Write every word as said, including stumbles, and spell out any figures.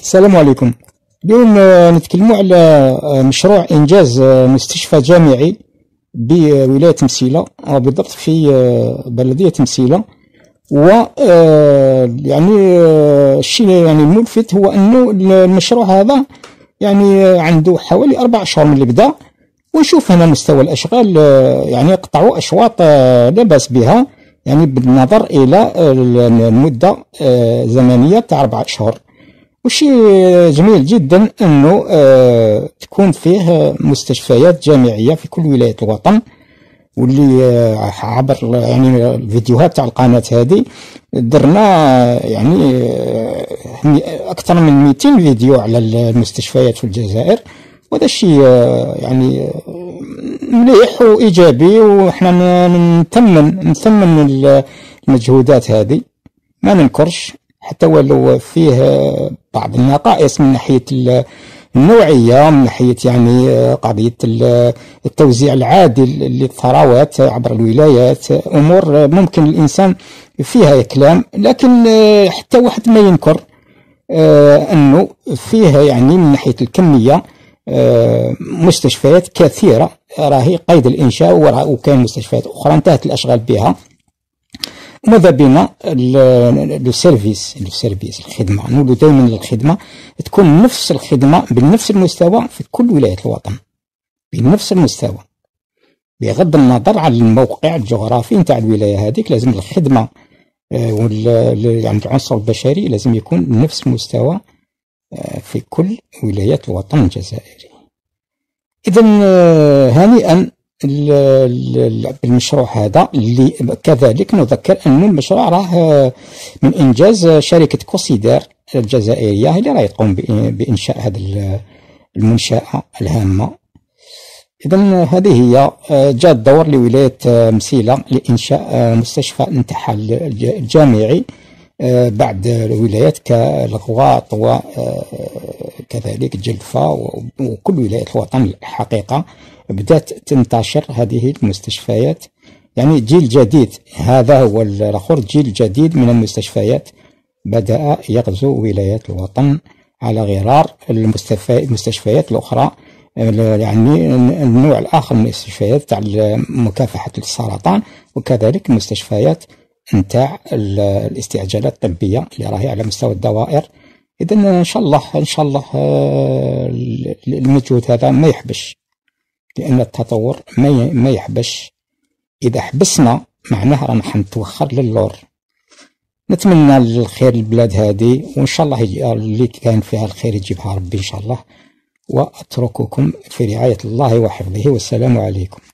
السلام عليكم. اليوم آه، نتكلموا على آه، مشروع إنجاز آه، مستشفى جامعي بولاية مسيلة، أو بالضبط في آه، بلدية مسيلة. و آه، يعني آه، الشيء يعني الملفت هو أنه المشروع هذا يعني آه، عنده حوالي أربع أشهر من اللي بدأ، ونشوف هنا مستوى الأشغال آه، يعني قطعوا أشواط آه، لا بأس بها، يعني بالنظر إلى آه، المدة آه، زمنية تاع أربع أشهر. وشي جميل جدا انه آه تكون فيه مستشفيات جامعيه في كل ولايات الوطن، واللي آه عبر يعني الفيديوهات تاع القناه هذه درنا يعني آه اكثر من مئتين فيديو على المستشفيات في الجزائر، وهذا الشيء آه يعني آه مليح وايجابي، وحنا نثمن نثمن المجهودات هذه، ما ننكرش حتى ولو فيه بعض النقائص من ناحية النوعية، من ناحية يعني قضية التوزيع العادل للثروات عبر الولايات، أمور ممكن الإنسان فيها كلام، لكن حتى واحد ما ينكر أنه فيها يعني من ناحية الكمية مستشفيات كثيرة راهي قيد الإنشاء، وكاين مستشفيات أخرى انتهت الأشغال بها. وماذا بنا السيرفيس السيرفيس الخدمة، نقولوا دائما الخدمة تكون نفس الخدمة بنفس المستوى في كل ولايات الوطن، بنفس المستوى بغض النظر عن الموقع الجغرافي نتاع الولاية هذيك. لازم الخدمة يعني العنصر البشري لازم يكون نفس المستوى في كل ولايات الوطن الجزائري. إذا هنيئا بالمشروع هذا، اللي كذلك نذكر أن المشروع راه من إنجاز شركة كوسيدار الجزائرية اللي راهي تقوم بإنشاء هذه المنشأة الهامة. إذا هذه هي جاء الدور لولاية مسيلة لإنشاء مستشفى الانتحال الجامعي بعد ولايات كالغواط وكذلك جلفة وكل ولايات الوطن. الحقيقة بدأت تنتشر هذه المستشفيات، يعني جيل جديد، هذا هو الآخر، جيل جديد من المستشفيات بدأ يغزو ولايات الوطن على غرار المستشفيات الأخرى، يعني النوع الآخر من المستشفيات تاع مكافحة السرطان، وكذلك المستشفيات نتاع الاستعجالات الطبية اللي راهي على مستوى الدوائر. إذا إن شاء الله إن شاء الله المجهود هذا ما يحبش، لأن التطور ما ما يحبش. إذا حبسنا معناه رانا حنتوخر للور. نتمنى الخير للبلاد هذه، وإن شاء الله اللي كان فيها الخير يجيبها ربي إن شاء الله. وأترككم في رعاية الله وحفظه، والسلام عليكم.